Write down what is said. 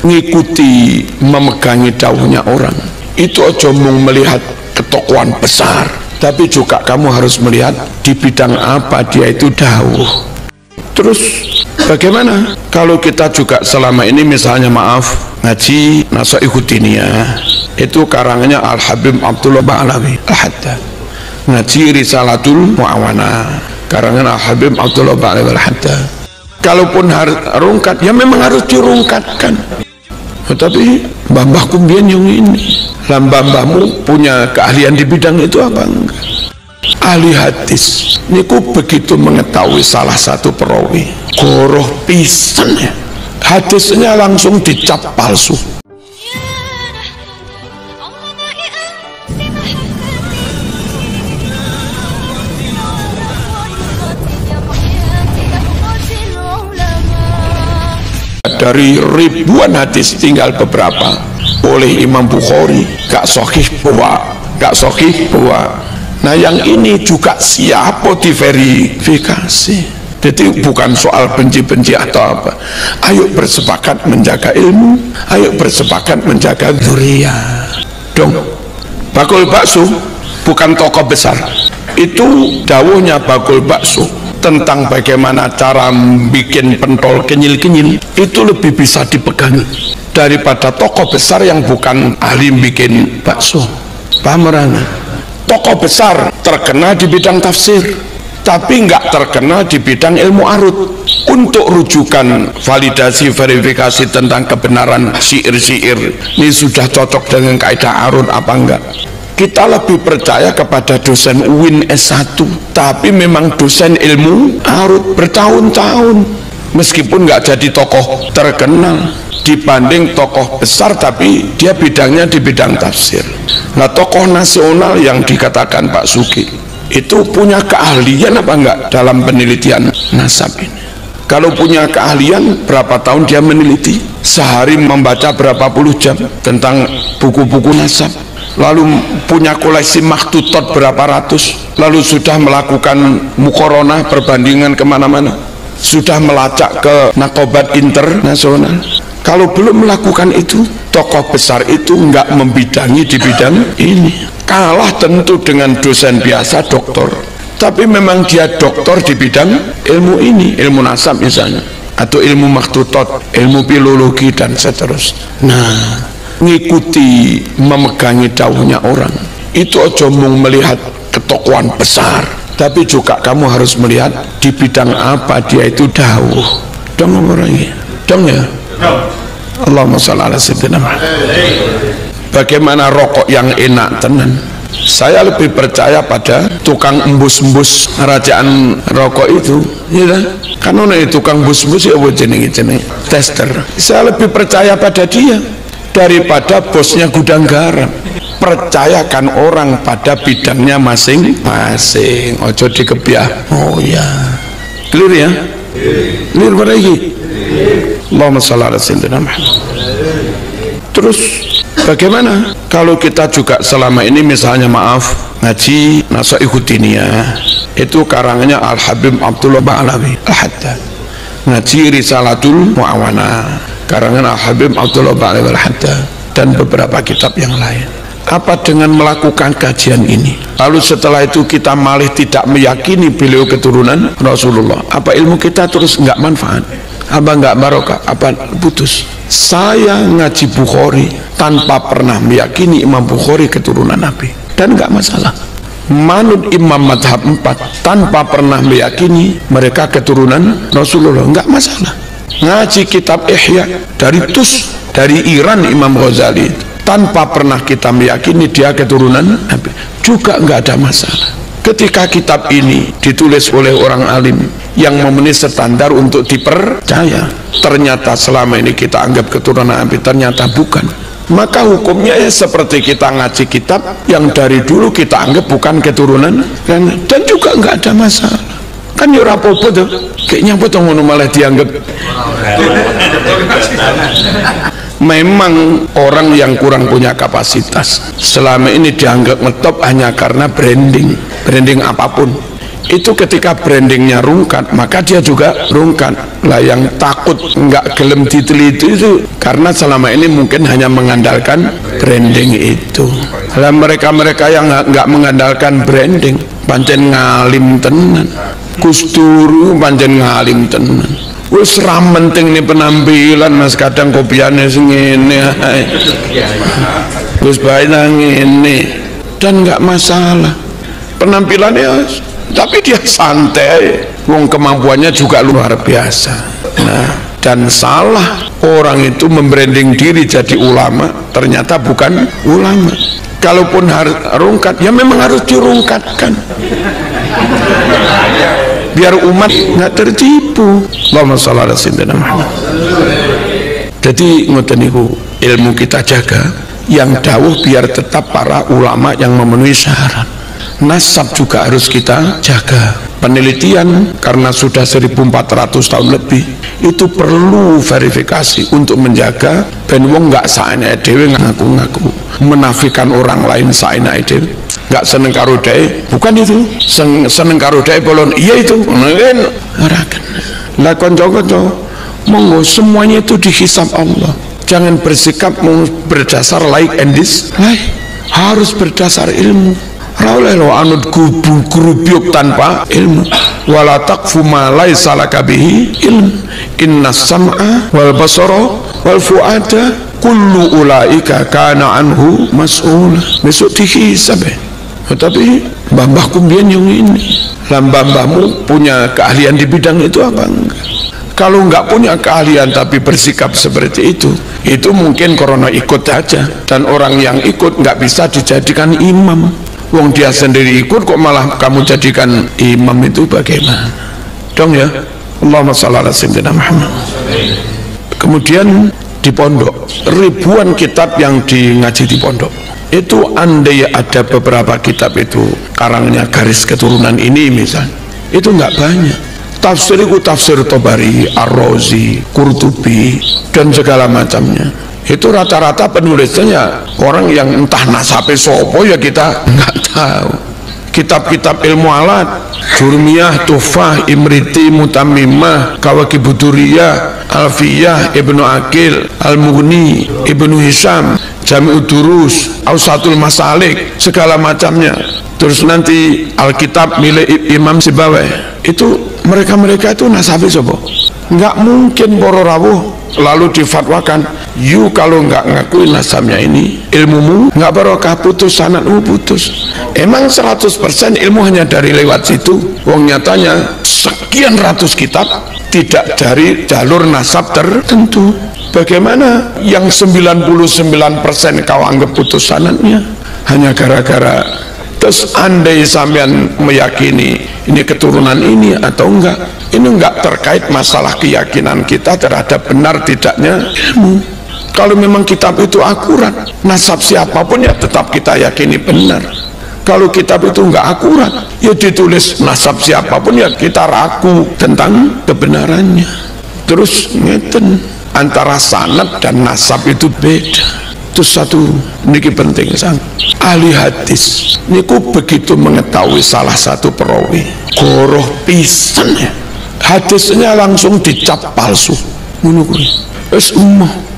ngikuti memegangi dawuhnya orang. Itu aja mung melihat ketokohan besar, tapi juga kamu harus melihat di bidang apa dia itu dawuh. Terus bagaimana kalau kita juga selama ini misalnya maaf ngaji Nasaihud Diniyah, itu karangannya Al-Habib Abdullah Ba'alawi Al-Haddad, ngaji Risalatul Mu'awana karangan Al-Habib Abdullah Ba'alawi Al-Haddad. Kalaupun harus rungkat, ya memang harus dirungkatkan. Tetapi mbah-mbahku mbiyen yang ini, lah mbah-mbahmu punya keahlian di bidang itu apa enggak? Ahli hadis niku begitu mengetahui salah satu perawi goroh pisan ya, hadisnya langsung dicap palsu. Dari ribuan hadis tinggal beberapa oleh Imam Bukhari gak sahih bahwa. Nah yang ini juga siapa diverifikasi. Jadi bukan soal benci-benci atau apa. Ayo bersepakat menjaga ilmu, ayo bersepakat menjaga dzurriyyah. Dong, Bakul Bakso bukan tokoh besar. Itu dawuhnya Bakul Bakso tentang bagaimana cara bikin pentol kenyil-kenyil itu lebih bisa dipegang daripada tokoh besar yang bukan ahli bikin bakso. Paham orang? Tokoh besar terkenal di bidang tafsir, tapi nggak terkenal di bidang ilmu arut. Untuk rujukan validasi verifikasi tentang kebenaran syair-syair ini sudah cocok dengan kaidah arut apa enggak? Kita lebih percaya kepada dosen UIN S1, tapi memang dosen ilmu arut bertahun-tahun, meskipun nggak jadi tokoh terkenal dibanding tokoh besar tapi dia bidangnya di bidang tafsir. Nah tokoh nasional yang dikatakan Pak Sugi itu punya keahlian apa enggak dalam penelitian nasab ini? Kalau punya keahlian, berapa tahun dia meneliti? Sehari membaca berapa puluh jam tentang buku-buku nasab, lalu punya koleksi makhtutot berapa ratus, lalu sudah melakukan muqaronah perbandingan kemana-mana, sudah melacak ke nakobat internasional. Kalau belum melakukan itu, tokoh besar itu nggak membidangi di bidang ini. Kalah tentu dengan dosen biasa doktor, tapi memang dia doktor di bidang ilmu ini, ilmu nasab misalnya, atau ilmu makhtutot, ilmu filologi dan seterusnya. Nah, ngikuti memegangi dawuhnya orang itu aja mung melihat ketokohan besar, tapi juga kamu harus melihat di bidang apa dia itu dawuh. Dong orangnya, dong ya. Allahumma sholli ala sayyidina Muhammad. Bagaimana rokok yang enak tenan? Saya lebih percaya pada tukang embus-embus kerajaan rokok itu, ya kan? Ono tukang embus-embus ya jenenge tester. Saya lebih percaya pada dia daripada bosnya gudang garam. Percayakan orang pada bidangnya masing-masing, ojo dikebiah. Oh ya, clear ya? Clear lagi. Allahumma sholli ala sayyidina Muhammad. Terus bagaimana kalau kita juga selama ini misalnya maaf ngaji Nasaihud Diniyah, itu karangannya Al-Habib Abdullah Ba'alawi Al-Haddad, ngaji Risalatul Mu'awana karangan Al-Habib Abdullah Ba'alawi Al-Haddad, dan beberapa kitab yang lain. Apa dengan melakukan kajian ini lalu setelah itu kita malah tidak meyakini beliau keturunan Rasulullah, apa ilmu kita terus nggak manfaat? Apa enggak barokah? Apa putus? Saya ngaji Bukhari tanpa pernah meyakini Imam Bukhari keturunan Nabi, dan enggak masalah. Manut Imam Madhab 4 tanpa pernah meyakini mereka keturunan Rasulullah, enggak masalah. Ngaji kitab Ihya dari Tus, dari Iran Imam Ghazali, tanpa pernah kita meyakini dia keturunan Nabi, juga enggak ada masalah. Ketika kitab ini ditulis oleh orang alim yang memenuhi standar untuk dipercaya, ternyata selama ini kita anggap keturunan Nabi, ternyata bukan, maka hukumnya ya seperti kita ngaji kitab yang dari dulu kita anggap bukan keturunan, dan juga nggak ada masalah. Kan ya ora apa-apa tuh, kayaknya apa ngono malah dianggap. Memang orang yang kurang punya kapasitas selama ini dianggap ngetop hanya karena branding apapun. itu ketika brandingnya rungkat, maka dia juga rungkat lah. Yang takut nggak gelem diteliti itu karena selama ini mungkin hanya mengandalkan branding itu. Lah mereka yang nggak mengandalkan branding pancen ngalim tenan. Gus Dur pancen ngalim tenan. Wis ra penting nih penampilan Mas, kadang kopiane sing ngene ae. Gus bae nang ngene dan nggak masalah penampilannya, tapi dia santai, wong kemampuannya juga luar biasa. Nah, dan salah orang itu membranding diri jadi ulama, ternyata bukan ulama. Kalaupun harus rungkat, ya memang harus dirungkatkan biar umat nggak tertipu. Allahumma sholli ala sayyidina Muhammad. Jadi ngoten niku, ilmu kita jaga, yang dawuh biar tetap para ulama yang memenuhi syarat. Nasab juga harus kita jaga. Penelitian karena sudah 1400 tahun lebih itu perlu verifikasi untuk menjaga ben wong nggak saenake dhewe ngaku-ngaku, menafikan orang lain saenake dhewe, nggak seneng karo dhewe, bukan itu seneng karo dhewe bolon, iya itu ora kena. Lah kanca-kanca, monggo semuanya itu dihisab Allah. Jangan bersikap berdasar like and dislike, harus berdasar ilmu. Raulai lo anut gurubyuk tanpa ilmu. Wala taqfu ma laisa laka bihi ilm. Innas sam'a wal basara wal fu'ada kullu ulaika kana anhu mas'ul. Besok dihisab. Tapi mbah-mbahku mbiyen yang ini. Lah mbah-mbahmu punya keahlian di bidang itu apa enggak? Kalau nggak punya keahlian tapi bersikap seperti itu mungkin karena ikut aja, dan orang yang ikut nggak bisa dijadikan imam. Wong dia sendiri ikut kok malah kamu jadikan imam, itu bagaimana dong ya? Allahumma shalli ala sayyidina Muhammad. Kemudian di pondok, ribuan kitab yang ngaji di pondok itu, andai ada beberapa kitab itu karangnya garis keturunan ini misalnya, itu nggak banyak. Tafsir itu tafsir Tobari, Ar-Razi, Qurtubi dan segala macamnya. Itu rata-rata penulisnya orang yang entah nasabe sopo ya kita nggak tahu. Kitab-kitab ilmu alat, Jurmiyah, Tufah, Imriti, Mutamimah, Kawakibuduriyah, Alfiyah, Ibnu Aqil, Al-Mughni, Ibnu Hisham, Jami'ud Durus, Ausatul Masalik, segala macamnya. Terus nanti Alkitab milik Imam Sibawai. Itu mereka itu nasabe sopo? Nggak mungkin para rawuh lalu difatwakan, you kalau nggak ngakui nasabnya ini, ilmumu nggak barokah, putus sanadmu putus. Emang 100% ilmu hanya dari lewat situ? Wong nyatanya sekian ratus kitab tidak dari jalur nasab tertentu. Bagaimana yang 99% kau anggap putus sanadnya hanya gara-gara? Terus andai sampean meyakini ini keturunan ini atau enggak, ini enggak terkait masalah keyakinan kita terhadap benar tidaknya ilmu. Kalau memang kitab itu akurat, nasab siapapun ya tetap kita yakini benar. Kalau kitab itu enggak akurat, ya ditulis nasab siapapun ya kita ragu tentang kebenarannya. Terus ngeten, antara sanad dan nasab itu beda. Itu satu niki penting sang ahli hadis niku begitu mengetahui salah satu perawi goroh pisan ya, hadisnya langsung dicap palsu ngono kuwi wis